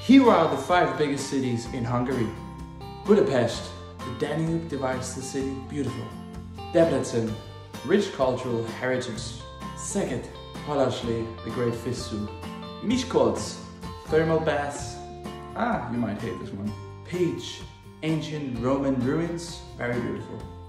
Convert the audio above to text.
Here are the 5 biggest cities in Hungary. Budapest, the Danube divides the city, beautiful. Debrecen, rich cultural heritage. Szeged, Halasli, the great fish soup. Miskolc, thermal baths. You might hate this one. Pécs, ancient Roman ruins, very beautiful.